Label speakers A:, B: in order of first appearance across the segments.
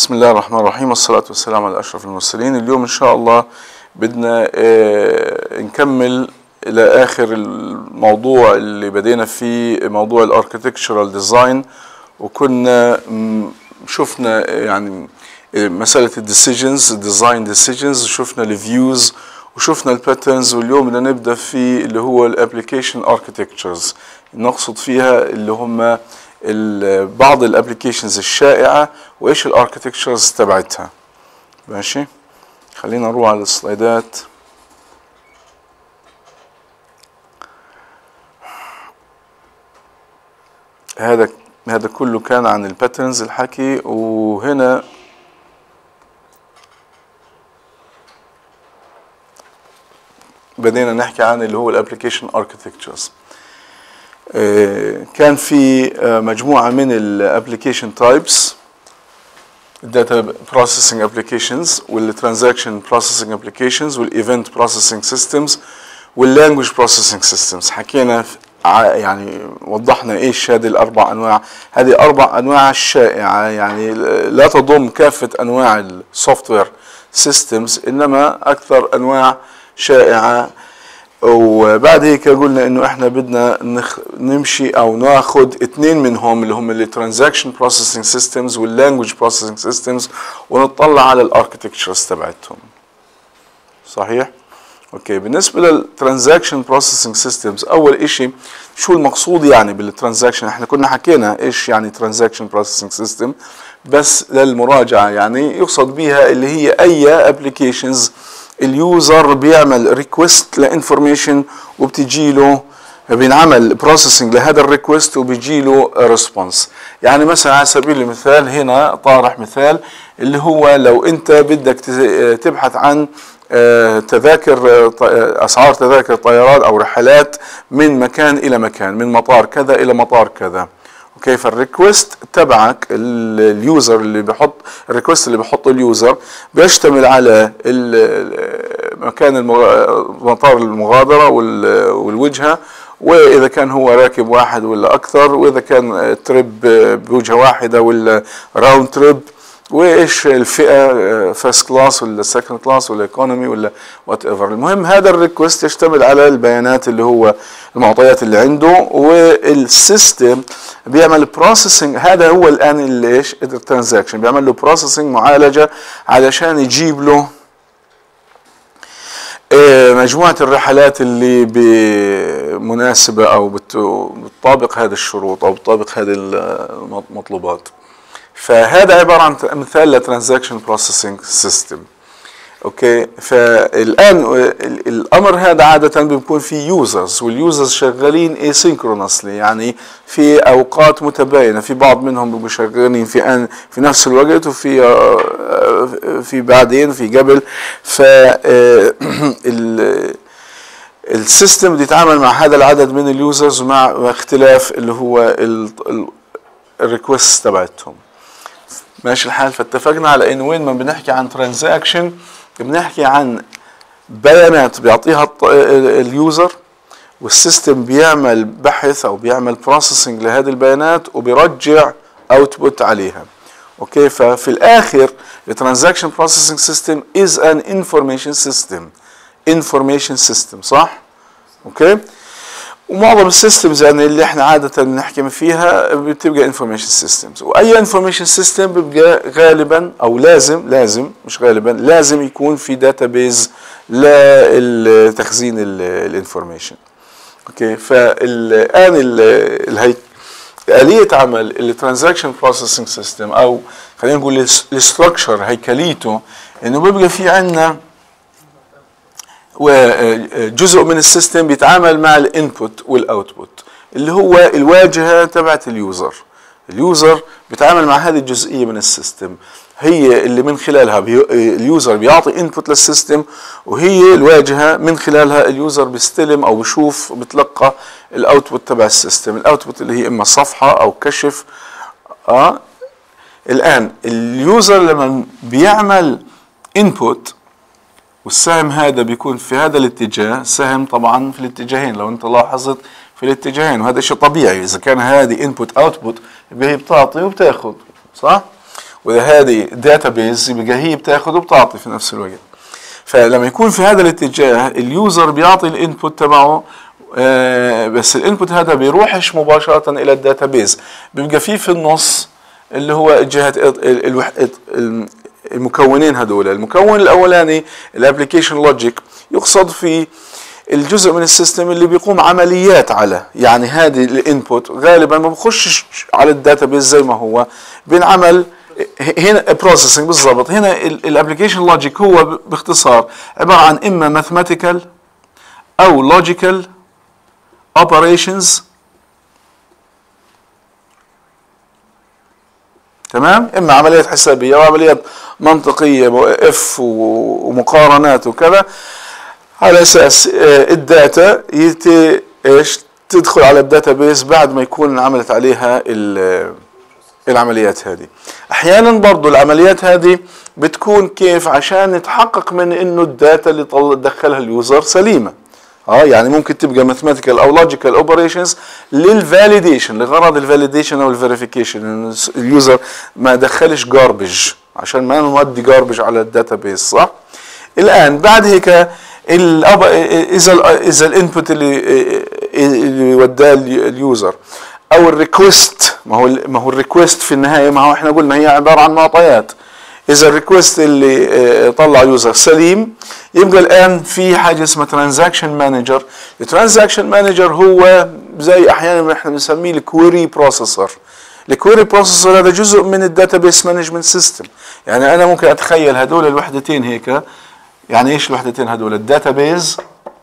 A: بسم الله الرحمن الرحيم، والصلاة والسلام على أشرف المرسلين. اليوم إن شاء الله بدنا نكمل إلى آخر الموضوع اللي بدينا فيه، موضوع الاركتكتشرال ديزاين، وكنا شفنا يعني مسألة الديسيجنز، الديزاين ديسيجنز، شفنا الفيوز وشفنا الباترنز، واليوم بدنا نبدأ في اللي هو الابليكيشن اركتكتشرز، نقصد فيها اللي هم بعض الابليكيشنز الشائعة وايش الاركتكتشرز تبعتها. ماشي، خلينا نروح على السلايدات. هذا كله كان عن الباترنز الحكي، وهنا بدينا نحكي عن اللي هو الابليكيشن اركتكتشرز. كان في مجموعة من الابليكيشن تايبس، الداتا بروسيسنج ابليكيشنز والترانزاكشن بروسيسنج ابليكيشنز والايفنت بروسيسنج سيستمز واللانجويج بروسيسنج سيستمز. حكينا يعني وضحنا ايش هذه الاربع انواع. هذه اربع انواع الشائعة، يعني لا تضم كافة انواع السوفت وير سيستمز، انما اكثر انواع شائعة. وبعد هيك قلنا انه احنا بدنا نمشي او ناخذ اثنين منهم اللي هم الترانزاكشن بروسيسنج سيستمز واللانجويج بروسيسنج سيستمز، ونطلع على الاركتكتشرز تبعتهم. صحيح؟ اوكي، بالنسبه للترانزاكشن بروسيسنج سيستمز، اول اشي شو المقصود يعني بالترانزاكشن؟ احنا كنا حكينا ايش يعني ترانزاكشن بروسيسنج سيستم، بس للمراجعه يعني يقصد بها اللي هي اي ابلكيشنز اليوزر بيعمل ريكوست لانفورميشن وبتجي له، بينعمل بروسيسنج لهذا الريكوست وبيجي له ريسبونس. يعني مثلا على سبيل المثال هنا طارح مثال اللي هو لو انت بدك تبحث عن تذاكر، اسعار تذاكر طيران او رحلات من مكان الى مكان، من مطار كذا الى مطار كذا. اوكي، فالريكوست تبعك اليوزر اللي بحط الريكوست اللي بحطه اليوزر بيشتمل على مكان مطار المغادرة والوجهة، واذا كان هو راكب واحد ولا اكثر، واذا كان تريب بوجهة واحدة ولا راوند تريب، وايش الفئة، فيرست كلاس ولا سكند كلاس ولا ايكونومي ولا وات ايفر. المهم هذا الريكوست يشتمل على البيانات اللي هو المعطيات اللي عنده، والسيستم بيعمل بروسيسنج. هذا هو الان ايش الترانزاكشن، بيعمل له بروسيسنج، معالجة، علشان يجيب له مجموعة الرحلات اللي بمناسبة او بتطابق هذه الشروط او بتطابق هذه المطلوبات. فهذا عبارة عن مثال لترانزاكشن بروسيسنج سيستم. اوكي، فالان الامر هذا عادة بيكون فيه يوزرز، واليوزرز شغالين اسينكرونسلي، يعني في اوقات متباينة، في بعض منهم بيبقوا شغالين في نفس الوقت، وفي بعدين في قبل. ف السيستم بده يتعامل مع هذا العدد من اليوزرز مع اختلاف اللي هو الريكوست تبعتهم. ماشي الحال. فاتفقنا على انه وين ما بنحكي عن ترانزاكشن بنحكي عن بيانات بيعطيها اليوزر، والسيستم بيعمل بحث او بيعمل بروسيسنج لهذه البيانات وبيرجع اوتبوت عليها. اوكي، ففي الاخر الترانزاكشن بروسيسنج سيستم از ان انفورميشن سيستم، صح؟ اوكي، ومعظم السيستمز يعني اللي احنا عادة بنحكي فيها بتبقى انفورميشن سيستمز، واي انفورميشن سيستم بيبقى غالبا او لازم مش غالبا، لازم يكون في داتابيز لتخزين الانفورميشن. اوكي، فالان آلية عمل الترانزاكشن بروسيسنج سيستم، او خلينا نقول الستراكشر، هيكليته، انه بيبقى في عندنا وجزء من السيستم بيتعامل مع الانبوت والاوتبوت، اللي هو الواجهه تبعت اليوزر بيتعامل مع هذه الجزئيه من السيستم، هي اللي من خلالها اليوزر بيعطي انبوت للسيستم، وهي الواجهه من خلالها اليوزر بيستلم او بيشوف بتلقى الاوتبوت تبع السيستم. الاوتبوت اللي هي اما صفحه او كشف. الان اليوزر لما بيعمل انبوت، والسهم هذا بيكون في هذا الاتجاه، سهم طبعا في الاتجاهين لو انت لاحظت، في الاتجاهين، وهذا شيء طبيعي. اذا كان هذه انبوت اوتبوت يبقى هي بتعطي وبتاخذ، صح؟ واذا هذه داتابيز يبقى هي بتاخذ وبتعطي في نفس الوقت. فلما يكون في هذا الاتجاه اليوزر بيعطي الانبوت تبعه، بس الانبوت هذا بيروحش مباشره الى الداتابيز، بيبقى في النص اللي هو جهه المكونين هذول. المكون الاولاني الابلكيشن لوجيك يقصد في الجزء من السيستم اللي بيقوم عمليات على، يعني هذه الانبوت غالبا ما بخشش على الداتابيز زي ما هو، بينعمل هنا بروسيسنج بالضبط. هنا الابلكيشن لوجيك هو باختصار عباره عن اما ماثيماتيكال او لوجيكال اوبريشنز، تمام، اما عمليات حسابيه وعمليات منطقيه اف ومقارنات وكذا، على اساس الداتا ايش تدخل على الداتابيز بعد ما يكون عملت عليها العمليات هذه. احيانا برضو العمليات هذه بتكون كيف عشان نتحقق من انه الداتا اللي دخلها اليوزر سليمه. يعني ممكن تبقى ماثيماتيكال او لوجيكال اوبريشنز للفاليديشن، لغرض الفاليديشن او الفيريفيكيشن، ان اليوزر ما دخلش جاربج عشان ما نودي جاربج على الداتابيز، صح؟ الان بعد هيك اذا الانبوت اللي وداه اليوزر او الريكوست، ما هو الريكوست في النهايه، ما هو احنا قلنا هي عباره عن معطيات. اذا الريكوست اللي طلع يوزر سليم، يبقى الان في حاجه اسمها ترانزاكشن مانجر. الترانزاكشن مانجر هو زي احيانا احنا بنسميه الكويري بروسيسور. الكويري بروسيسور هذا جزء من الداتابيس مانجمنت سيستم. يعني انا ممكن اتخيل هذول الوحدتين هيك. يعني ايش الوحدتين هذول؟ الداتابيز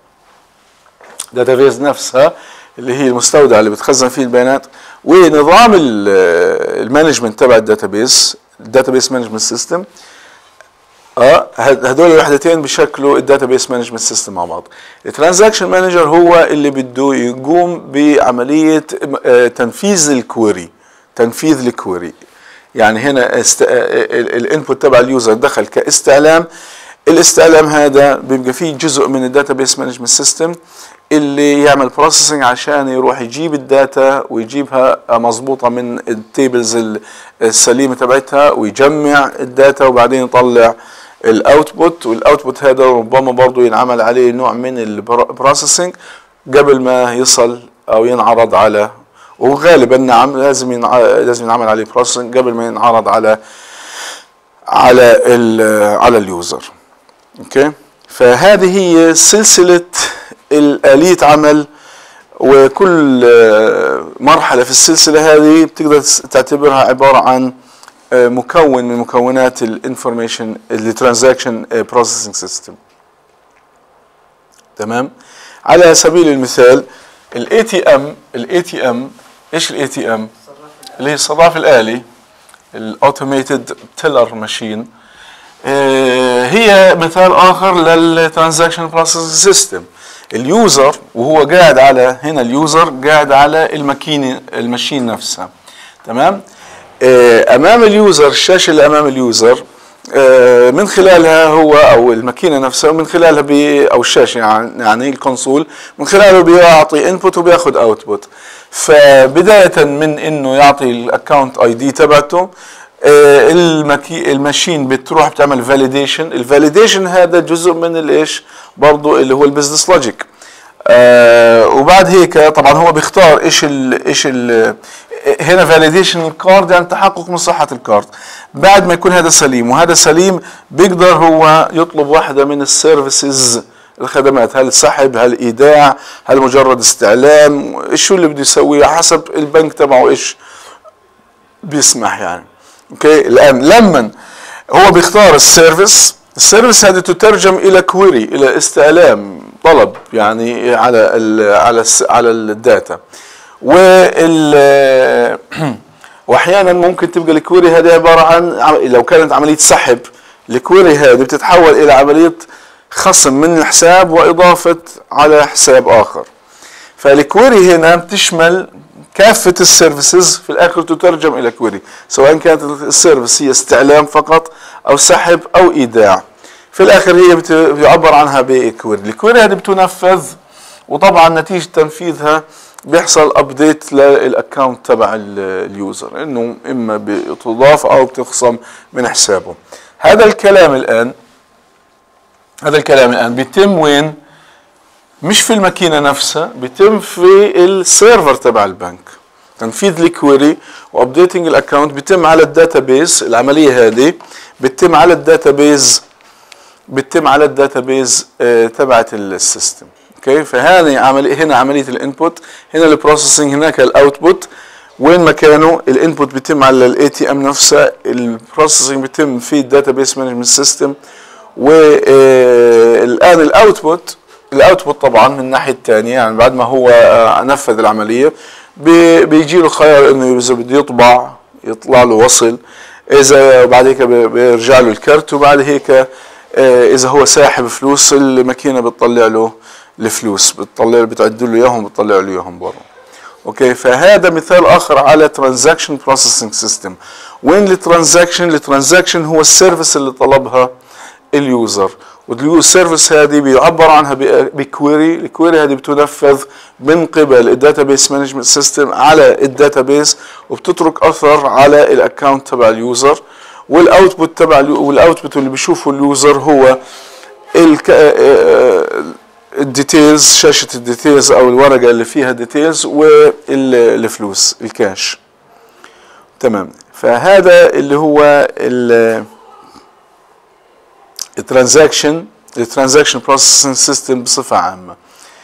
A: نفسها اللي هي المستودع اللي بتخزن فيه البيانات، ونظام المانجمنت تبع الداتابيس مانجمنت سيستم. هذول الوحدتين بيشكلوا الداتابيس مانجمنت سيستم مع بعض. الترانزاكشن مانجر هو اللي بده يقوم بعمليه تنفيذ الكويري. يعني هنا الانبوت تبع اليوزر دخل كاستعلام، الاستعلام هذا بيبقى فيه جزء من الداتابيس مانجمنت سيستم اللي يعمل بروسيسنج عشان يروح يجيب الداتا ويجيبها مظبوطه من التيبلز السليمه تبعتها، ويجمع الداتا وبعدين يطلع الاوتبوت. والاوتبوت هذا ربما برضه ينعمل عليه نوع من البروسيسنج قبل ما يصل او ينعرض على، وغالبا نعم لازم ينعمل عليه بروسيسنج قبل ما ينعرض على اليوزر. اوكي، فهذه هي سلسله الآلية عمل، وكل مرحلة في السلسلة هذه بتقدر تعتبرها عبارة عن مكون من مكونات الانفورميشن اللي ترانزاكشن بروسيسنج سيستم. تمام؟ على سبيل المثال الاي تي ام، ايش الاي تي ام؟ اللي هي الصراف الآلي، الاوتوميتد تيلر ماشين، هي مثال آخر للترانزاكشن بروسيسنج سيستم. اليوزر وهو قاعد على هنا، اليوزر قاعد على الماشين نفسها، تمام؟ امام اليوزر، الشاشه اللي امام اليوزر من خلالها هو او الماكينه نفسها، من خلالها او الشاشه يعني الكونسول، من خلاله بيعطي انبوت وبياخذ اوتبوت. فبدايه من انه يعطي الاكونت اي دي تبعته، الماشين بتروح بتعمل فاليديشن. الفاليديشن هذا جزء من الايش برضه اللي هو البزنس لوجيك. وبعد هيك طبعا هو بيختار ايش هنا فاليديشن الكارد، يعني تحقق من صحه الكارد. بعد ما يكون هذا سليم وهذا سليم، بيقدر هو يطلب واحده من السيرفيسز، الخدمات، هل سحب، هل ايداع، هل مجرد استعلام، شو اللي بده يسويه حسب البنك تبعه ايش بيسمح يعني. اوكي، الان لما هو بيختار السيرفيس هذه تترجم الى كويري، الى استعلام، طلب يعني على الداتا. واحيانا ممكن تبقى الكويري هذه عباره عن، لو كانت عمليه سحب، الكويري هذه بتتحول الى عمليه خصم من الحساب واضافه على حساب اخر. فالكويري هنا بتشمل كافة السيرفيسز، في الآخر تترجم إلى كويري، سواء كانت السيرفيس هي استعلام فقط أو سحب أو إيداع، في الآخر هي بيعبر عنها بكويري. الكويري هذه بتنفذ وطبعا نتيجه تنفيذها بيحصل ابديت للاكونت تبع اليوزر، انه اما بتضاف او بتخصم من حسابه. هذا الكلام الان بيتم وين؟ مش في الماكينه نفسها، بيتم في السيرفر تبع البنك. تنفيذ الكويري وابديتنج الاكونت بيتم على الداتابيز. العمليه هذه بتتم على الداتابيز تبعت السيستم. اوكي، فهذه هنا عمليه الانبوت، هنا البروسيسنج، هناك الاوتبوت. وين مكانه؟ الانبوت بيتم على الاي تي ام نفسها، البروسيسنج بيتم في الداتابيس مانجمنت سيستم. والان الاوتبوت طبعا من الناحيه الثانيه، يعني بعد ما هو نفذ العمليه بيجي له خيار انه اذا بده يطلع له وصل، اذا بعد هيك بيرجع له الكرت، وبعد هيك اذا هو ساحب فلوس الماكينه بتطلع له الفلوس، بتعد له اياهم، بتطلع له اياهم برا. اوكي، فهذا مثال اخر على ترانزاكشن بروسيسنج سيستم. وين الترانزاكشن هو السيرفيس اللي طلبها اليوزر، والسيرفيس هذه بيعبر عنها بكويري. الكويري هذه بتنفذ من قبل الداتابيس مانجمنت سيستم على الداتابيس، وبتترك اثر على الاكونت تبع اليوزر. والاوتبوت اللي بيشوفه اليوزر هو الديتيلز، شاشه الديتيلز او الورقه اللي فيها ديتيلز، والفلوس الكاش. تمام، فهذا اللي هو الترانزاكشن بروسيسنج سيستم بصفه عامه.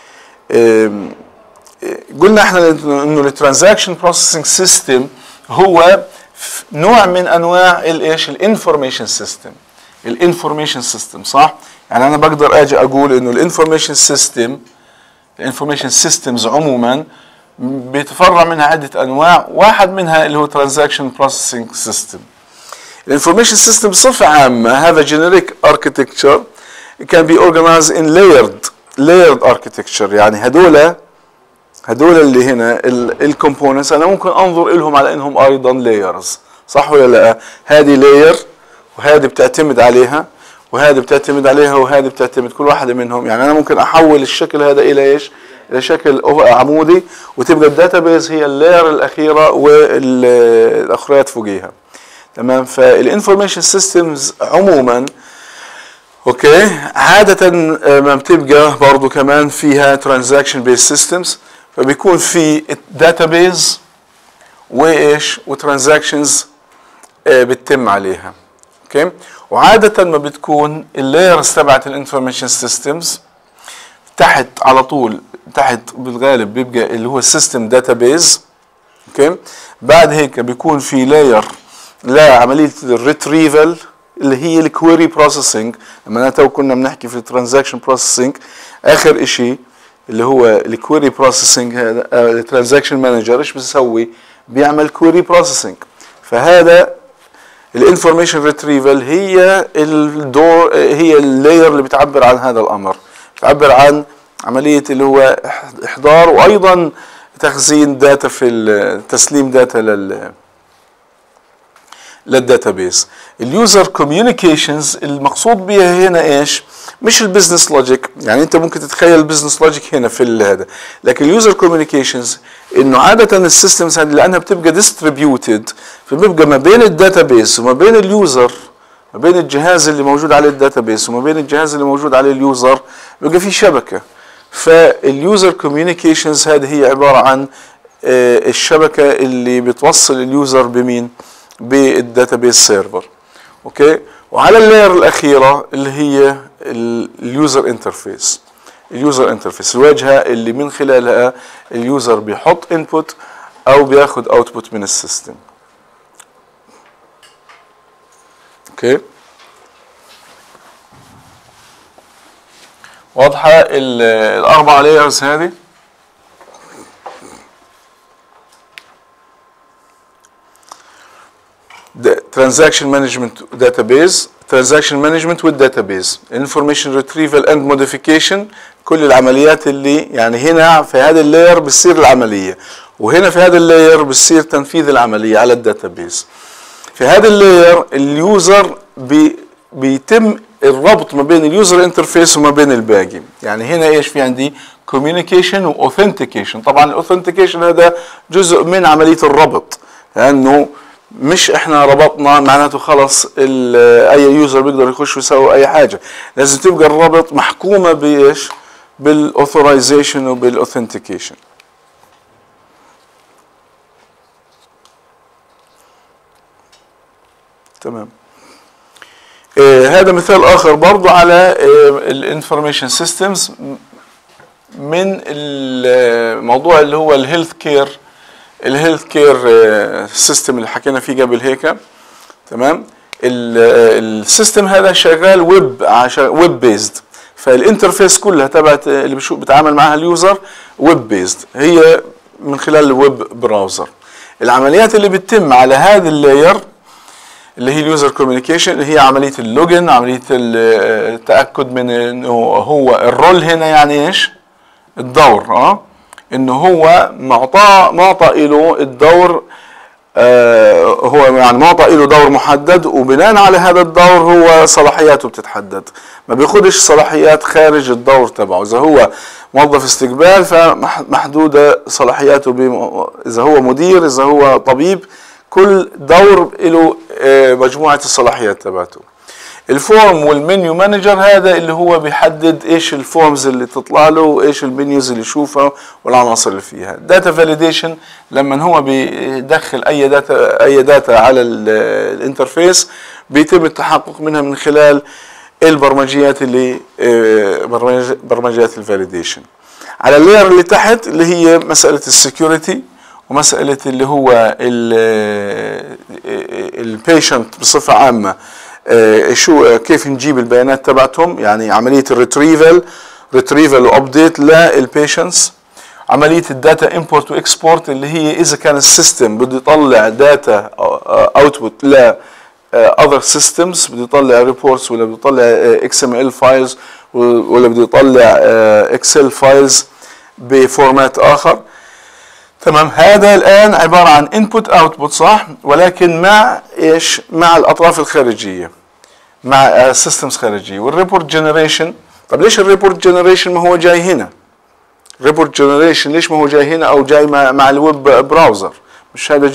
A: قلنا احنا انه الترانزاكشن بروسيسنج سيستم هو نوع من انواع الانفورميشن سيستم، صح؟ يعني انا بقدر اجي اقول انه الانفورميشن سيستمز عموما بيتفرع منها عده انواع، واحد منها اللي هو ترانزاكشن بروسيسنج سيستم. الانفورميشن سيستم بصفه عامه هذا جينيريك اركتكتشر كان بي اورجنايز ان لايرد اركتكتشر. يعني هدول اللي هنا الكومبوننتس انا ممكن انظر لهم على انهم ايضا لايرز، صح ولا لا؟ هذه لاير، وهذه بتعتمد عليها، وهذه بتعتمد عليها، وهذه بتعتمد، كل واحده منهم. يعني انا ممكن احول الشكل هذا الى ايش؟ الى شكل عمودي، وتبقى الداتابيز هي اللاير الاخيره والاخريات فوقيها. تمام، فالانفورميشن سيستمز عموما اوكي عاده ما بتبقى برضه كمان فيها ترانزاكشن بيس سيستمز، فبيكون في داتابيز وايش وترانزاكشنز بتتم عليها. اوكي، وعاده ما بتكون اللايرز تبعت الانفورميشن سيستمز تحت على طول، تحت بالغالب بيبقى اللي هو السيستم داتابيز. اوكي، بعد هيك بيكون في لاير لعمليه الريتريفل اللي هي الكويري بروسيسنج. لما تو كنا بنحكي في الترانزاكشن بروسيسنج، اخر شيء اللي هو الكويري بروسيسنج، هذا الترانزاكشن مانجر ايش بيسوي؟ بيعمل كويري بروسيسنج. فهذا الانفورميشن ريتريفل هي اللاير اللي بتعبر عن هذا الامر، بتعبر عن عمليه اللي هو احضار وايضا تخزين داتا، في تسليم داتا للداتابيس. اليوزر كوميونيكيشنز المقصود بها هنا ايش؟ مش البزنس لوجيك، يعني انت ممكن تتخيل البزنس لوجيك هنا في هذا، لكن اليوزر كوميونيكيشنز انه عاده السيستمز هذه لانها بتبقى ديستريبيوتد، فبيبقى ما بين الداتابيس وما بين اليوزر، ما بين الجهاز اللي موجود عليه الداتابيس وما بين الجهاز اللي موجود عليه اليوزر، بيبقى في شبكه. فاليوزر كوميونيكيشنز هذه هي عباره عن الشبكه اللي بتوصل اليوزر بمين؟ بالداتابيس سيرفر. اوكي، وعلى اللاير الاخيره اللي هي اليوزر انترفيس. الواجهه اللي من خلالها اليوزر بيحط انبوت او بياخد اوتبوت من السيستم. اوكي، واضحه الاربع لايرز هذه؟ transaction management database, transaction management والdatabase, information retrieval and modification، كل العمليات اللي يعني هنا في هذا اللاير بتصير العملية، وهنا في هذا اللاير بتصير تنفيذ العملية على الداتابيز. في هذا اللاير اليوزر بيتم الربط ما بين اليوزر انترفيس وما بين الباقي. يعني هنا ايش في عندي؟ communication و authentication. طبعا الاوثنتيكيشن هذا جزء من عملية الربط، لأنه مش احنا ربطنا معناته خلص اي يوزر بيقدر يخش ويسوي اي حاجة، لازم تبقى الربط محكومة بايش؟ بالاوثورايزيشن وبالاوثنتيكيشن. تمام. هذا مثال اخر برضو على الانفورميشن سيستمز من الموضوع اللي هو الهيلث كير سيستم اللي حكينا فيه قبل هيك. تمام. السيستم هذا شغال ويب بيزد، فالانترفيس كلها تبعت اللي بتعامل معها اليوزر ويب بيزد، هي من خلال الويب براوزر. العمليات اللي بتتم على هذا اللاير اللي هي اليوزر كوميونيكيشن، اللي هي عمليه اللوجن، عمليه التاكد من انه هو الرول هنا يعني ايش؟ الدور، انه هو معطى له الدور، هو يعني معطى له دور محدد، وبناء على هذا الدور هو صلاحياته بتتحدد، ما بياخدش صلاحيات خارج الدور تبعه. اذا هو موظف استقبال فمحدوده صلاحياته، اذا هو مدير، اذا هو طبيب، كل دور له مجموعه الصلاحيات تبعته. الفورم والمنيو مانجر هذا اللي هو بيحدد ايش الفورمز اللي تطلع له وايش المنيوز اللي يشوفها والعناصر اللي فيها. داتا فاليديشن لما هو بيدخل اي داتا على الانترفيس بيتم التحقق منها من خلال البرمجيات اللي برمجيات الفاليديشن. على اللاير اللي تحت اللي هي مساله السكيورتي ومساله اللي هو البيشنت بصفه عامه، كيف نجيب البيانات تبعتهم، يعني عمليه الريتريفل وابديت للبيشنتس. عمليه الداتا امبورت واكسبورت اللي هي اذا كان السيستم بده يطلع داتا اوتبوت ل other systems، بده يطلع ريبورتس ولا بده يطلع XML فايلز ولا بده يطلع اكسل فايلز بفورمات اخر. تمام. هذا الان عباره عن انبوت اوتبوت، صح، ولكن مع ايش؟ مع الاطراف الخارجيه، مع سيستمز خارجيه. والريبورت جنريشن، طب ليش الريبورت جنريشن ما هو جاي هنا؟ الريبورت جنريشن ليش ما هو جاي هنا او جاي مع الويب براوزر؟ مش هذا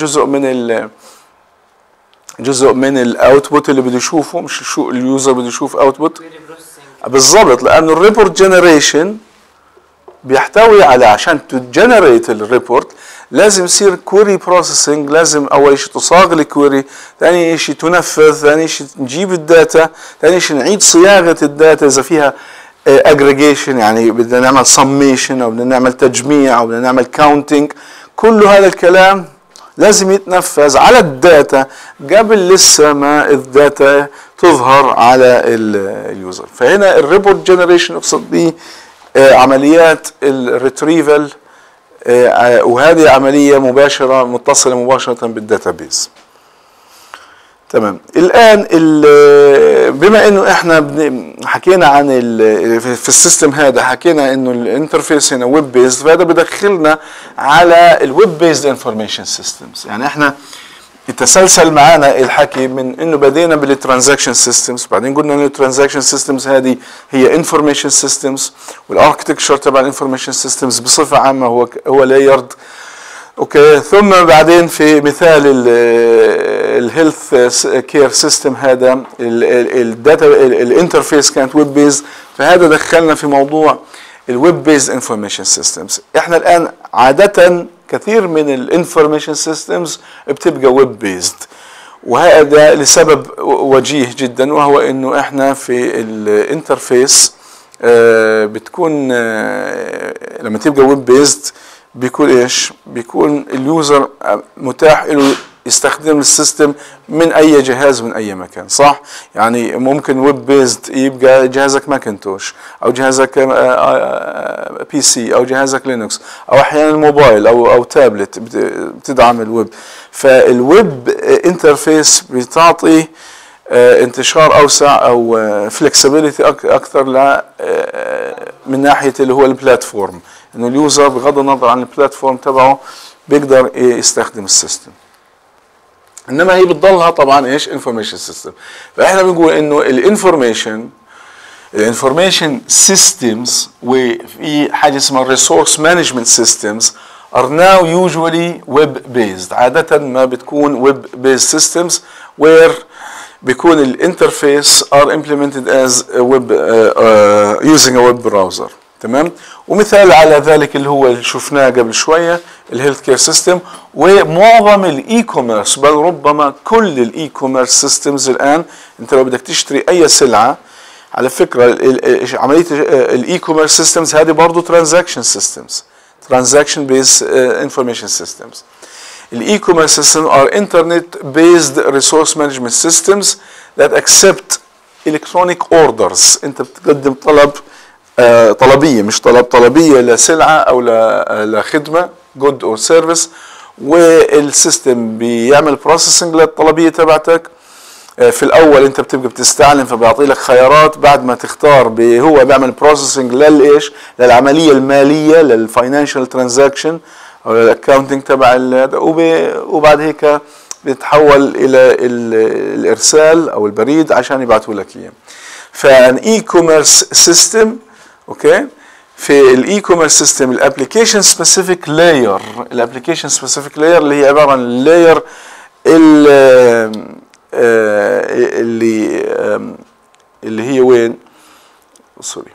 A: جزء من الاوتبوت اللي بده يشوفه؟ مش شو اليوزر بده يشوف اوتبوت بالضبط، لانه الريبورت جنريشن بيحتوي على، عشان تجنريت الريبورت لازم يصير كويري بروسيسنج، لازم اول شيء تصاغ الكويري، ثاني شيء تنفذ، ثاني شيء نجيب الداتا، ثاني شيء نعيد صياغه الداتا اذا فيها اجريجيشن، يعني بدنا نعمل سميشن او بدنا نعمل تجميع او بدنا نعمل كاونتنج. كل هذا الكلام لازم يتنفذ على الداتا قبل لسه ما الداتا تظهر على اليوزر. فهنا الريبورت جنريشن اقصد به عمليات الريتريفل، وهذه عملية مباشرة متصلة مباشرة بالداتابيز. تمام. الآن بما انه احنا حكينا عن في السيستم هذا حكينا انه الانترفيس هنا ويب بيزد، فهذا بدخلنا على الويب بيزد انفورميشن سيستمز. يعني احنا تسلسل معنا الحكي من انه بدينا بالترانزاكشن سيستمز، بعدين قلنا ان الترانزاكشن سيستمز هذه هي انفورميشن سيستمز، والاركتكتشر تبع الانفورميشن سيستمز بصفه عامه هو لايرد. اوكي. ثم بعدين في مثال الهيلث كير سيستم هذا الداتا الانترفيس كانت ويب بيز، فهذا دخلنا في موضوع الويب بيز انفورميشن سيستمز. احنا الان عاده كثير من الانفورميشن سيستمز بتبقى ويب بيزد، وهذا لسبب وجيه جدا، وهو انه احنا في الانترفيس بتكون لما تبقى ويب بيزد بيكون ايش؟ بيكون اليوزر متاح له يستخدم السيستم من اي جهاز من اي مكان، صح؟ يعني ممكن ويب بيزد يبقى جهازك ماكنتوش او جهازك بي سي او جهازك لينكس او احيانا موبايل او تابلت بتدعم الويب. فالويب انترفيس بتعطي انتشار اوسع او فلكسبيليتي اكثر من ناحيه اللي هو البلاتفورم، انه اليوزر بغض النظر عن البلاتفورم تبعه بيقدر يستخدم السيستم. انما هي بتضلها طبعا ايش؟ انفورميشن سيستم. فاحنا بنقول انه الانفورميشن الانفورميشن سيستمز وفي حاجه اسمها ريسورس مانجمنت سيستمز are now usually web based. عاده ما بتكون web based systems where بيكون الانترفيس are implemented as a web using a web browser. تمام. ومثال على ذلك اللي هو اللي شفناه قبل شويه الهيلث كير سيستم، ومعظم الاي كوميرس، بل ربما كل الاي كوميرس سيستمز الان. انت لو بدك تشتري اي سلعه، على فكره عمليه الاي كوميرس سيستمز هذه برضه ترانزاكشن سيستمز، ترانزاكشن بيس انفورميشن سيستمز. الاي كوميرس سيستم are internet based resource management systems that accept electronic orders. انت بتقدم طلبيه، مش طلبيه لسلعه او لخدمه good or service، والسيستم بيعمل بروسيسنج للطلبيه تبعتك. في الاول انت بتبقى بتستعلم، فبيعطي لك خيارات، بعد ما تختار هو بيعمل بروسيسنج للايش؟ للعمليه الماليه، للفاينانشال ترانزاكشن او للاكاونتنج تبع هذا، وبعد هيك بيتحول الى الارسال او البريد عشان يبعثوا لك اياه. فان اي كوميرس سيستم، اوكي، في الاي كوميرس سيستم الابلكيشن سبيسيفيك لاير، الابلكيشن سبيسيفيك لاير اللي هي عباره عن اللاير اللي هي وين؟ سوري،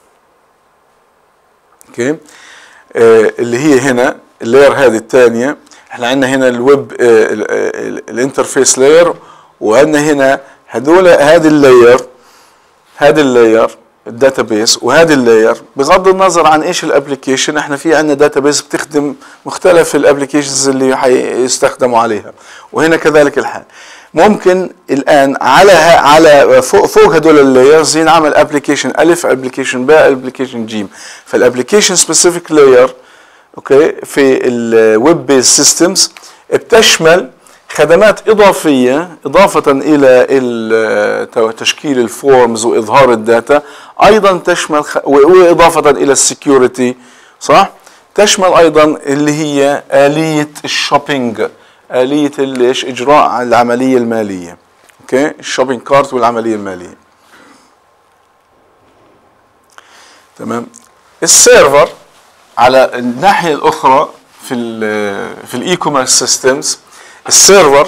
A: اوكي، اللي هي هنا اللاير هذه الثانيه. احنا عندنا هنا الويب الانترفيس لاير، وعندنا هنا هذول هذه اللاير الداتابيس، وهذه اللاير بغض النظر عن ايش الابلكيشن. احنا في عندنا داتابيس بتخدم مختلف الابلكيشنز اللي حيستخدموا عليها، وهنا كذلك الحال. ممكن الان على فوق هدول اللايرز ينعمل ابلكيشن الف، ابلكيشن باء، ابلكيشن جيم. فالابلكيشن سبيسيفيك لاير، اوكي، في الويب بيز سيستمز بتشمل خدمات إضافية إضافة إلى تشكيل الفورمز وإظهار الداتا، أيضا تشمل وإضافة إلى السكيورتي، صح؟ تشمل أيضا اللي هي آلية الشوبينج، آلية إجراء العملية المالية، أوكي؟ الشوبينج كارت والعملية المالية. تمام؟ السيرفر على الناحية الأخرى في الإي كوميرس سيستمز، السيرفر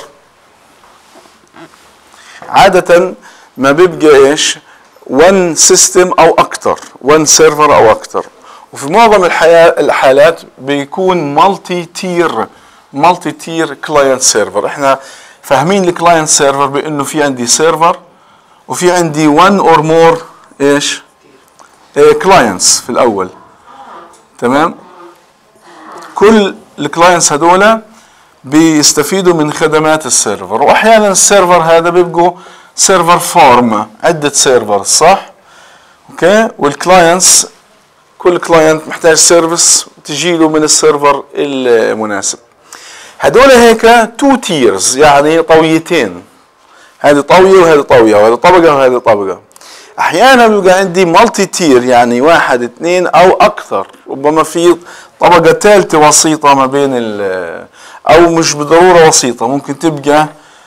A: عادة ما بيبقى ايش؟ one سيستم او اكثر، one سيرفر او اكثر، وفي معظم الحالات بيكون مالتي تير كلاينت سيرفر. احنا فاهمين الكلاينت سيرفر بانه في عندي سيرفر وفي عندي one or more ايش؟ كلاينتس في الاول. تمام؟ كل الكلاينتس هذولا بيستفيدوا من خدمات السيرفر، واحيانا السيرفر هذا بيبقوا سيرفر فارم، عده سيرفر، صح؟ اوكي، والكلاينتس كل كلاينت محتاج سيرفيس تجي له من السيرفر المناسب. هدول هيك تو تيرز، يعني طاويتين، هذه طاويه وهذه طاويه، وهذه طبقه وهذه طبقه. احيانا بيبقى عندي مالتي تير، يعني واحد اثنين او اكثر، ربما في طبقه ثالثه وسيطه ما بين او مش بالضروره وسيطه، ممكن تبقى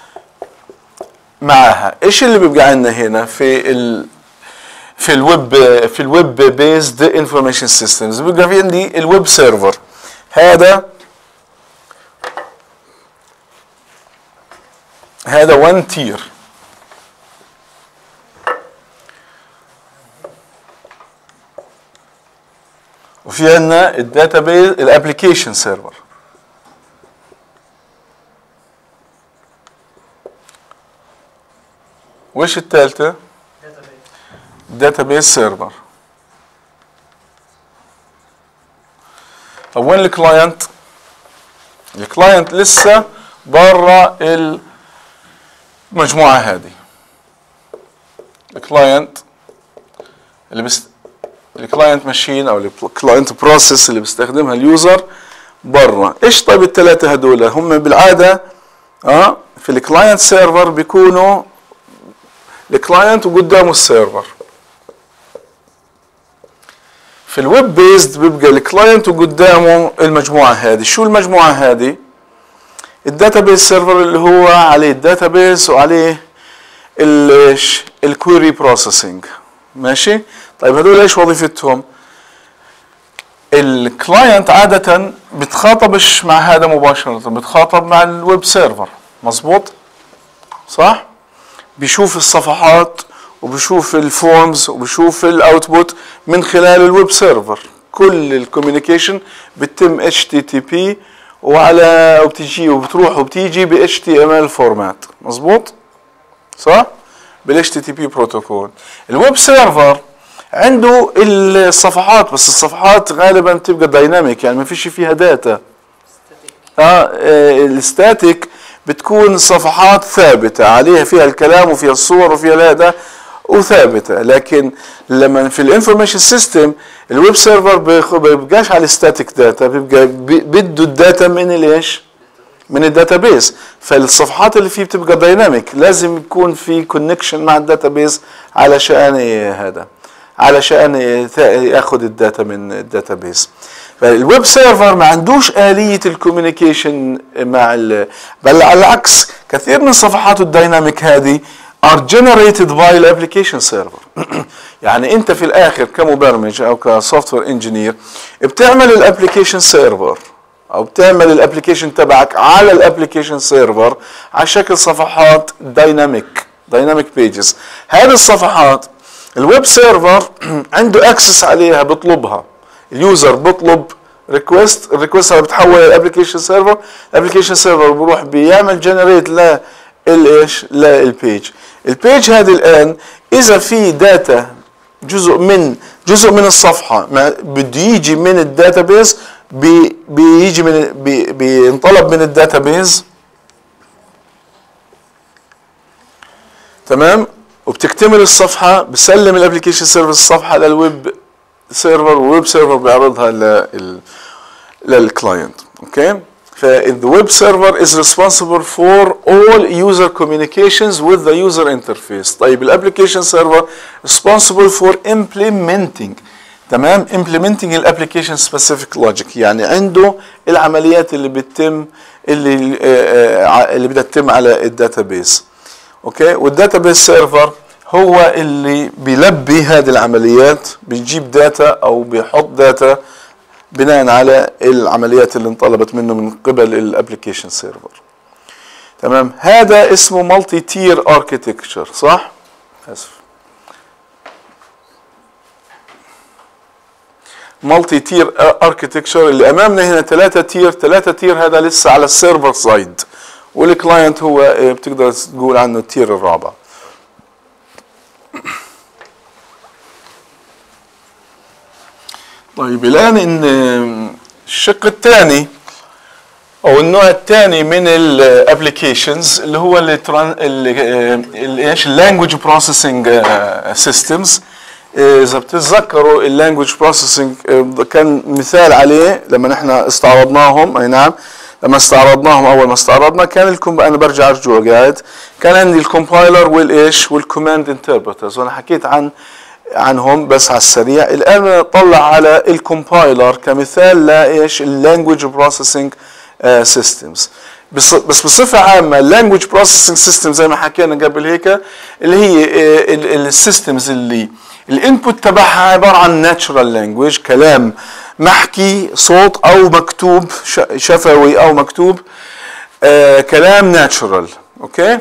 A: معها. ايش اللي بيبقى عندنا هنا في الويب بيزد انفورميشن سيستمز؟ بيبقى في عندي الويب سيرفر، هذا 1 تير، وفي عندنا الداتابيز الابلكيشن سيرفر، وإيش الثالثة؟ داتابيز سيرفر. طب وين الكلاينت؟ الكلاينت لسه برا المجموعة هذه. الكلاينت الكلاينت ماشين او الكلاينت بروسيس اللي بيستخدمها اليوزر برا. ايش طيب الثلاثة هذول؟ هم بالعادة في الكلاينت سيرفر بيكونوا الكلاينت وقدامه السيرفر. في الويب بيزد بيبقى الكلاينت وقدامه المجموعة هذه. شو المجموعة هذه؟ الداتابيز سيرفر اللي هو عليه الداتابيز وعليه الكويري بروسيسنج، ماشي. طيب هذول ايش وظيفتهم؟ الكلاينت عادة بتخاطبش مع هذا مباشرة، بتخاطب مع الويب سيرفر، مظبوط؟ صح؟ بيشوف الصفحات وبيشوف الفورمز وبيشوف الاوتبوت من خلال الويب سيرفر. كل الكوميونيكيشن بتتم HTTP وبتجي وبتروح وبتيجي ب HTML فورمات، مظبوط؟ صح؟ بال HTTP بروتوكول. الويب سيرفر عنده الصفحات، بس الصفحات غالبا بتبقى دايناميك، يعني ما فيش فيها داتا. الستاتيك بتكون صفحات ثابتة عليها فيها الكلام وفيها الصور وفيها الهذا وثابتة. لكن لما في الانفورميشن سيستم الويب سيرفر بيبقاش على ستاتيك داتا، بيبقى بده الداتا من الايش؟ من الداتابيس. فالصفحات اللي فيه بتبقى دايناميك، لازم يكون في كونكشن مع الداتابيس علشان هذا، علشان ياخذ الداتا من الداتابيس. فالويب سيرفر ما عندوش آلية الكوميونيكيشن مع بل على العكس، كثير من صفحات الدايناميك هذه are generated by الابليكيشن سيرفر. يعني انت في الاخر كمبرمج او كسوفت وير انجينير بتعمل الابليكيشن سيرفر او بتعمل الابليكيشن تبعك على الابليكيشن سيرفر على شكل صفحات دايناميك بيجز. هذه الصفحات الويب سيرفر عنده اكسس عليها، بيطلبها اليوزر، بيطلب ريكوست، الريكوست بتحول الابلكيشن سيرفر، الابلكيشن سيرفر بيروح بيعمل جنريت للايش؟ للبيج. البيج هذه الان اذا في داتا جزء من الصفحه بده يجي من الداتابيز، بيجي من بينطلب من الداتابيز، تمام، وبتكتمل الصفحه، بسلم الابلكيشن سيرفر الصفحه للويب سيرفر، والويب سيرفر بيعرضها للكلاينت. اوكي. The web server is responsible for all user communications with the user interface. طيب الابلكيشن سيرفر responsible for implementing، تمام، implementing الابلكيشن specific logic، يعني عنده العمليات اللي بتتم اللي بدها تتم على الداتابيس. اوكي. والداتابيس سيرفر هو اللي بيلبي هذه العمليات، بيجيب داتا او بيحط داتا بناء على العمليات اللي انطلبت منه من قبل الابلكيشن سيرفر. تمام. هذا اسمه مالتي تير اركيتكتشر، صح؟ اسف. مالتي تير اركيتكتشر اللي امامنا هنا ثلاثة تير، هذا لسه على السيرفر سايد، والكلاينت هو بتقدر تقول عنه التير الرابع. طيب الان ان الشق الثاني او النوع الثاني من الابلكيشنز اللي هو ايش؟ اللانجويج بروسيسنج سيستمز. اذا بتتذكروا اللانجويج بروسيسنج كان مثال عليه لما نحن استعرضناهم، اي نعم، لما استعرضناهم اول ما استعرضنا كان انا برجع ارجع قاعد، كان عندي الكومبايلر والايش؟ والكوماند انتربرترز، وانا حكيت عنهم بس على السريع. الان نطلع على الكومبايلر كمثال لايش؟ اللانجويج بروسيسنج سيستمز. بس بصفه عامه اللانجويج بروسيسنج سيستم زي ما حكينا قبل هيك اللي هي السيستمز اللي الانبوت تبعها عباره عن ناتشورال لانجويج، كلام محكي، صوت او مكتوب، شفوي او مكتوب، كلام ناتشورال. اوكي.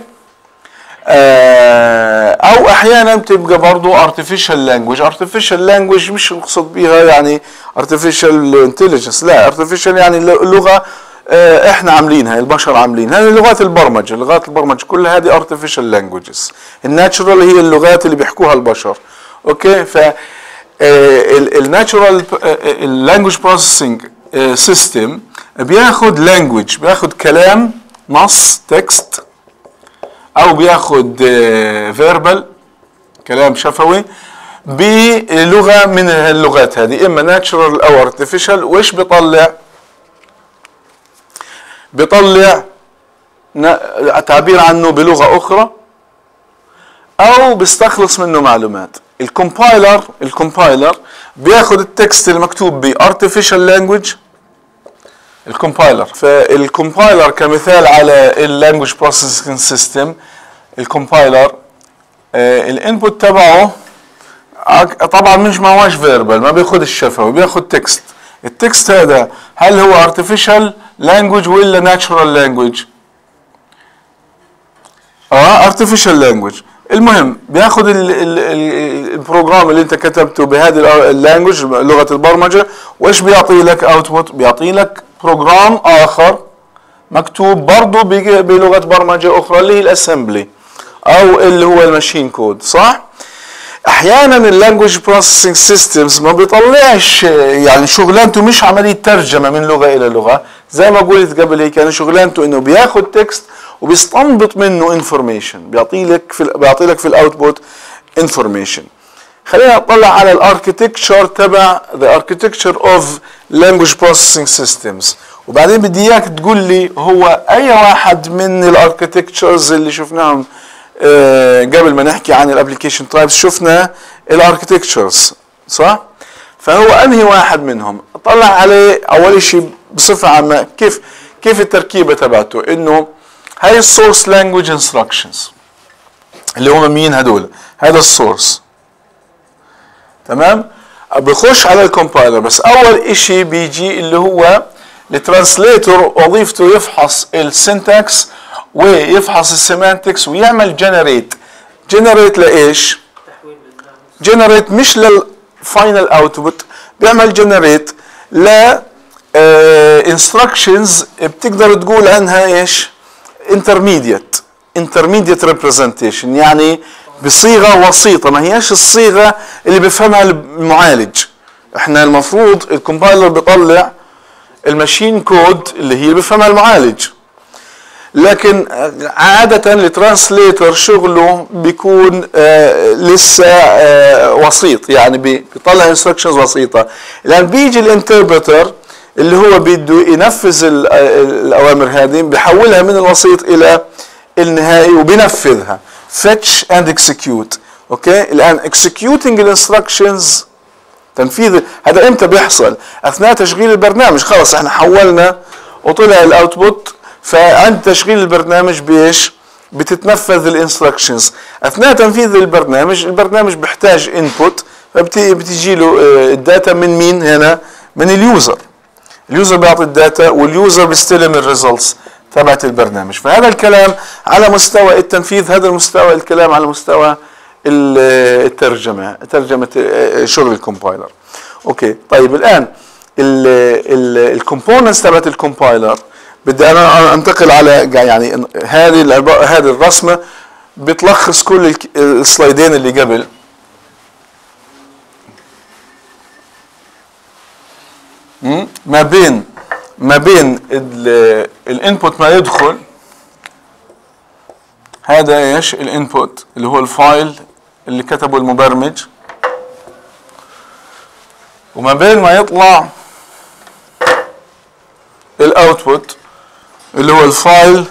A: او احيانا بتبقى برضه artificial language مش نقصد بيها يعني artificial intelligence، لا، artificial يعني لغه احنا عاملينها، البشر عاملينها، هذه لغات البرمجه كلها هذه artificial languages. الناتشورال هي اللغات اللي بيحكوها البشر. اوكي. ف الناتشورال اللانجويج بروسيسنج سيستم بياخد كلام، نص، تكست، او بياخد فيربال، كلام شفوي، بلغه من اللغات هذه، اما ناتشورال او ارتفيشال، وايش بيطلع تعبير عنه بلغه اخرى، او بيستخلص منه معلومات. الكومبايلر بياخد التكست المكتوب بارتفيشال لانجويج، فالكومبايلر كمثال على اللانجويج بروسيسنج سيستم، الكومبايلر الانبوت تبعه طبعا مش ما هوش فيربال، ما بياخد الشفوي، بياخد تكست. التكست هذا هل هو artificial language ولا natural language؟ artificial language. المهم بياخد البروجرام اللي انت كتبته بهذه اللانجوج، لغه البرمجه، وايش بيعطي لك اوتبوت؟ بيعطي لك بروجرام اخر مكتوب برضه بلغه برمجه اخرى اللي هي الاسمبلي او اللي هو الماشين كود، صح؟ احيانا اللانجوج بروسيسنج سيستمز ما بيطلعش، يعني شغلانته مش عمليه ترجمه من لغه الى لغه، زي ما قلت قبل هيك، يعني شغلانته انه بياخد تكست وبيستنبط منه انفورميشن، بيعطي لك في الاوتبوت انفورميشن. خلينا نطلع على الاركتكتشر تبع the architecture of language processing systems، وبعدين بدي اياك تقول لي هو اي واحد من الاركتكتشرز اللي شفناهم قبل ما نحكي عن الابلكيشن تايبس، شفنا الاركتكتشرز صح؟ فهو انهي واحد منهم؟ اطلع عليه اول شيء بصفه عامه كيف التركيبه تبعته، انه هاي السورس لانجويج انستراكشنز اللي هم مين هدول؟ هذا السورس، تمام؟ بخش على الكومبايلر، بس اول اشي بيجي اللي هو الترانسليتور، وظيفته يفحص السنتكس ويفحص السيمانتكس ويعمل جنريت لايش؟ جنريت مش للفاينل اوتبوت، بيعمل جنريت ل انستراكشنز بتقدر تقول عنها ايش؟ intermediate representation، يعني بصيغه وسيطه، ما هياش الصيغه اللي بيفهمها المعالج. احنا المفروض الكومبايلر بيطلع الماشين كود اللي هي بيفهمها المعالج، لكن عاده الترانسليتر شغله بيكون لسه وسيط، يعني بيطلع انستراكشنز وسيطه. الان بيجي الانتربرتر اللي هو بده ينفذ الاوامر هذه، بيحولها من الوسيط الى النهائي وبينفذها fetch and execute. اوكي، الان executing الانستراكشنز، تنفيذ هذا امتى بيحصل؟ اثناء تشغيل البرنامج. خلص احنا حولنا وطلع الاوتبوت، فعند تشغيل البرنامج بيش بتتنفذ الانستراكشنز. اثناء تنفيذ البرنامج بيحتاج انبوت، فبتيجي له الداتا من مين هنا؟ من اليوزر بيعطي الداتا، واليوزر بيستلم الريزلتس تبعت البرنامج. فهذا الكلام على مستوى التنفيذ، هذا المستوى الكلام على مستوى ترجمة شغل الكومبايلر. اوكي، طيب الان الكومبوننتس تبعت الكومبايلر بدي انا انتقل على، يعني هذه الرسمه بتلخص كل السلايدين اللي قبل. ما بين الانبوت ما يدخل، هذا ايش؟ الانبوت اللي هو الفايل اللي كتبه المبرمج، وما بين ما يطلع الاوتبوت اللي هو الفايل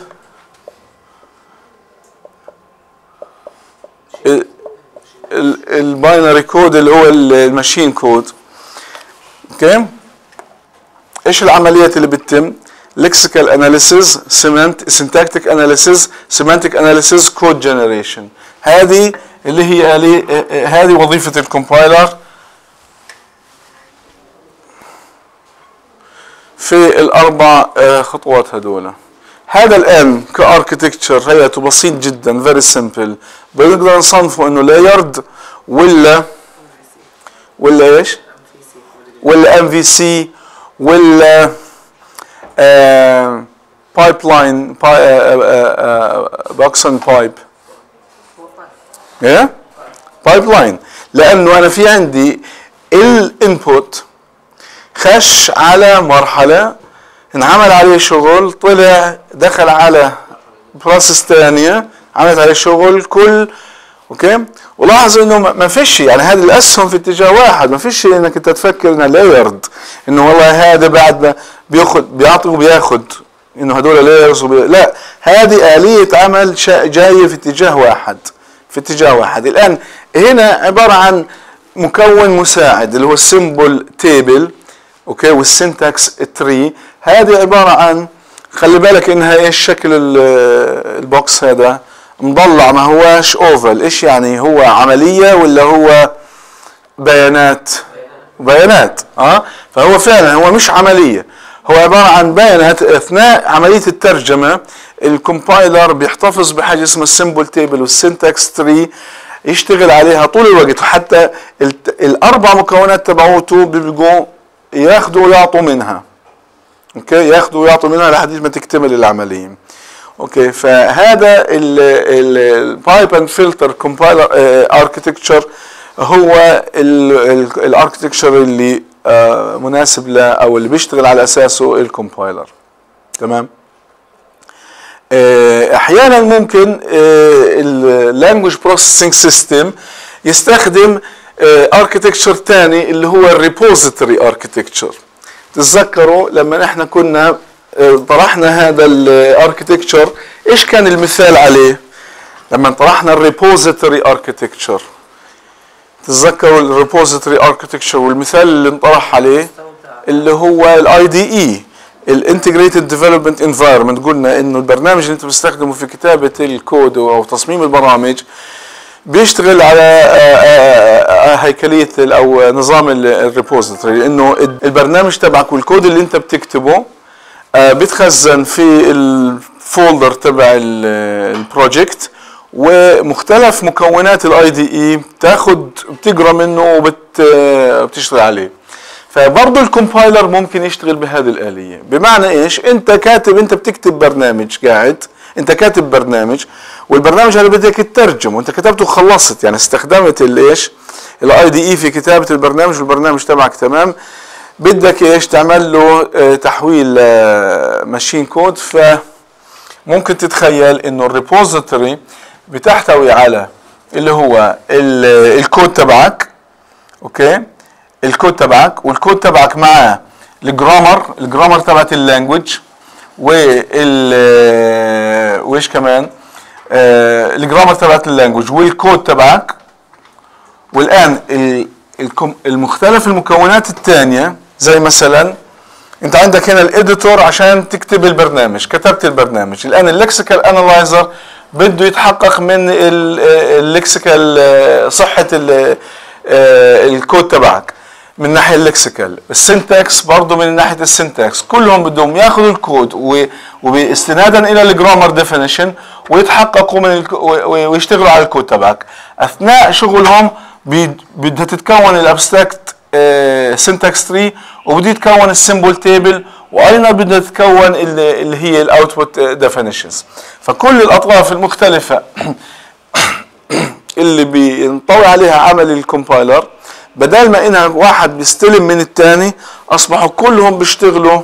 A: الباينري كود اللي هو الماشين كود. اوكي، ايش العمليات اللي بتتم؟ lexical analysis, syntactic analysis, semantic analysis, code generation. هذه اللي هي هذه وظيفة الكومبايلر في الاربع خطوات هذول. هذا الان كاركتكتشر هيئته بسيط جدا، فيري سمبل. بنقدر نصنفه انه لايرد ولا ايش؟ ولا ام في سي ولا بايبلاين، بوكس اند بايب. بايبلاين، لانه انا في عندي الانبوت خش على مرحله انعمل عليه شغل، طلع دخل على بروسيس ثانيه عملت عليه شغل كل. اوكي، ولاحظ انه ما فيش، يعني هذه الاسهم في اتجاه واحد، ما فيش انك انت تفكر انها لايرد، انه والله هذا بعد بيعطي وبياخذ، انه هذول لايرز لا، هذه آلية عمل جايه في اتجاه واحد. الان هنا عباره عن مكون مساعد اللي هو السيمبل تيبل، اوكي، والسنتكس تري. هذه عباره عن، خلي بالك انها ايش شكل البوكس هذا؟ مضلع، ما هواش اوفل. ايش يعني؟ هو عمليه ولا هو بيانات فهو فعلا هو مش عملية، هو عبارة عن بيانات. اثناء عملية الترجمة الكومبايلر بيحتفظ بحاجة اسمها السيمبل تيبل والسنتكس تري، يشتغل عليها طول الوقت، وحتى الاربع مكونات تبعوته بيبقوا ياخذوا ويعطوا منها. اوكي، ياخذوا ويعطوا منها لحد ما تكتمل العملية. اوكي، فهذا البايب اند فلتر كومبايلر اركتكتشر هو الاركتكتشر اللي مناسب له او اللي بيشتغل على اساسه الكومبايلر. تمام. احيانا ممكن اللانجويج بروسيسنج سيستم يستخدم اركتكتشر ثاني اللي هو الريبوزيتوري اركتكتشر. تتذكروا لما احنا كنا طرحنا هذا الاركتكتشر ايش كان المثال عليه؟ لما طرحنا الريبوزيتوري اركتكتشر، تتذكروا الريبوزيتوري اركتكتشر والمثال اللي انطرح عليه اللي هو الاي دي اي، الانتجريتد ديفلوبمنت انفايرمنت. قلنا انه البرنامج اللي انت بتستخدمه في كتابه الكود او تصميم البرامج بيشتغل على هيكليه او نظام الريبوزيتوري، لانه البرنامج تبعك والكود اللي انت بتكتبه بتخزن في الفولدر تبع البروجكت، ومختلف مكونات الاي دي اي بتقرا منه وبتشتغل عليه. فبرضه الكومبايلر ممكن يشتغل بهذه الآلية. بمعنى ايش؟ انت بتكتب برنامج، انت كاتب برنامج، والبرنامج هذا بدك تترجم، وانت كتبته وخلصت، يعني استخدمت الاي دي اي في كتابة البرنامج، والبرنامج تبعك تمام، بدك ايش؟ تعمل له تحويل ماشين كود. فممكن تتخيل انه الريبوزيتوري بتحتوي على اللي هو الكود تبعك. اوكي، الكود تبعك، والكود تبعك معاه الجرامر تبعت اللانجوج، وايش كمان؟ الجرامر تبعت اللانجوج والكود تبعك. والان المختلف المكونات الثانيه، زي مثلا انت عندك هنا الاديتور عشان تكتب البرنامج، كتبت البرنامج، الان اللكسيكال انالايزر بده يتحقق من اللكسيكال صحه الكود تبعك من ناحيه اللكسيكال، السنتكس برضه من ناحيه السنتكس، كلهم بدهم ياخذوا الكود واستنادا الى الجرامر ديفينيشن ويتحققوا من ويشتغلوا على الكود تبعك. اثناء شغلهم بدها تتكون الابستراكت سنتكس تري، وبده يتكون السيمبل تيبل، وايضا بدها تتكون اللي هي الاوتبوت ديفينيشنز. فكل الاطراف المختلفه اللي بينطوي عليها عمل الكومبايلر، بدل ما انها واحد بيستلم من الثاني، اصبحوا كلهم بيشتغلوا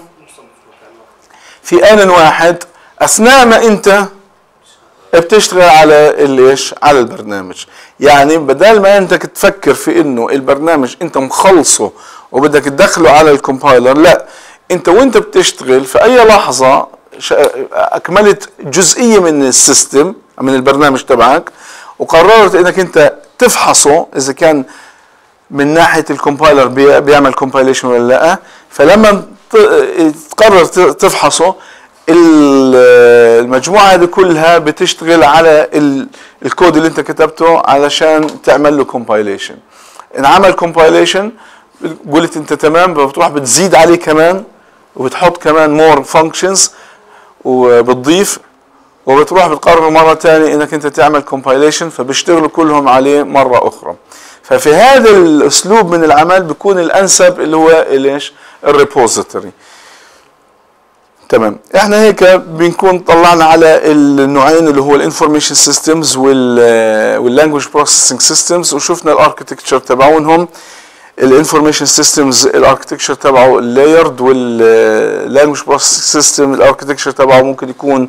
A: في آن واحد اثناء ما انت بتشتغل على على البرنامج. يعني بدل ما انت تفكر في انه البرنامج انت مخلصه وبدك تدخله على الكومبايلر، لا، انت وانت بتشتغل في اي لحظة اكملت جزئية من السيستم من البرنامج تبعك، وقررت انك انت تفحصه اذا كان من ناحية الكومبايلر بيعمل كومبايليشن ولا لا. فلما تقرر تفحصه، المجموعة هذه كلها بتشتغل على الكود اللي انت كتبته علشان تعمل له كومبايليشن. ان عمل كومبايليشن قلت انت تمام، بتروح بتزيد عليه كمان وبتحط كمان مور فانكشنز وبتضيف، وبتروح بتقرر مرة تانية انك انت تعمل كومبايليشن، فبيشتغلوا كلهم عليه مرة اخرى. ففي هذا الاسلوب من العمل بيكون الانسب اللي هو الريبوزيتوري. تمام. احنا هيك بنكون طلعنا على النوعين اللي هو الانفورميشن سيستمز واللانجويج بروسيسنج سيستمز، وشفنا الاركتكتشر تبعونهم. الانفورميشن سيستمز الاركتكتشر تبعه اللايرد، واللانجويج بروسيسنج سيستم الاركتكتشر تبعه ممكن يكون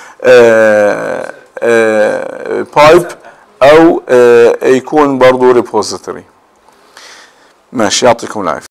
A: بايب او يكون برضه ريبوزيتوري. ماشي، يعطيكم العافية.